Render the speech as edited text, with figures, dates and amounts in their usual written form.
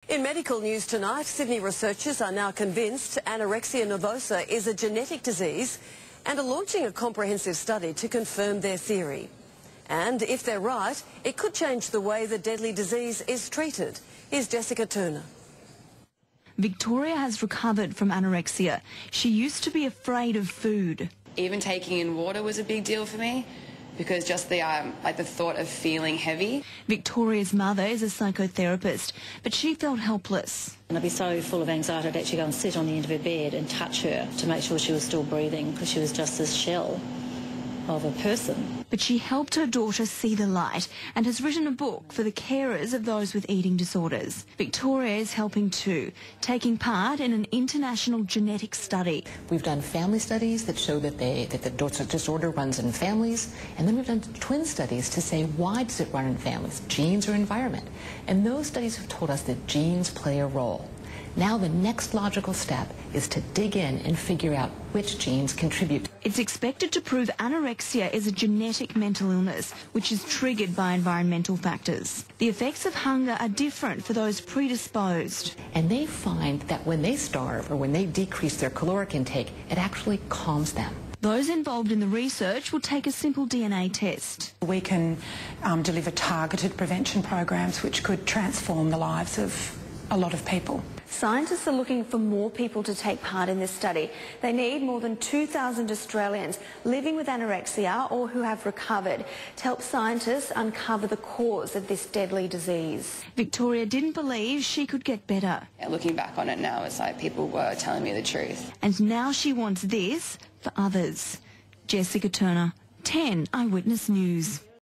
In medical news tonight, Sydney researchers are now convinced anorexia nervosa is a genetic disease and are launching a comprehensive study to confirm their theory. And if they're right, it could change the way the deadly disease is treated. Here's Jessica Turner. Victoria has recovered from anorexia. She used to be afraid of food. Even taking in water was a big deal for me, because just the thought of feeling heavy. Victoria's mother is a psychotherapist, but she felt helpless. And I'd be so full of anxiety I'd actually go and sit on the end of her bed and touch her to make sure she was still breathing, because she was just this shell of a person. But she helped her daughter see the light and has written a book for the carers of those with eating disorders. Victoria is helping too, taking part in an international genetic study. We've done family studies that show that the disorder runs in families, and then we've done twin studies to say, why does it run in families, genes or environment? And those studies have told us that genes play a role. Now the next logical step is to dig in and figure out which genes contribute. It's expected to prove anorexia is a genetic mental illness, which is triggered by environmental factors. The effects of hunger are different for those predisposed. And they find that when they starve or when they decrease their caloric intake, it actually calms them. Those involved in the research will take a simple DNA test. We can deliver targeted prevention programs which could transform the lives of a lot of people. Scientists are looking for more people to take part in this study. They need more than 2,000 Australians living with anorexia or who have recovered to help scientists uncover the cause of this deadly disease. Victoria didn't believe she could get better. Looking back on it now, it's like people were telling me the truth. And now she wants this for others. Jessica Turner, 10 Eyewitness News.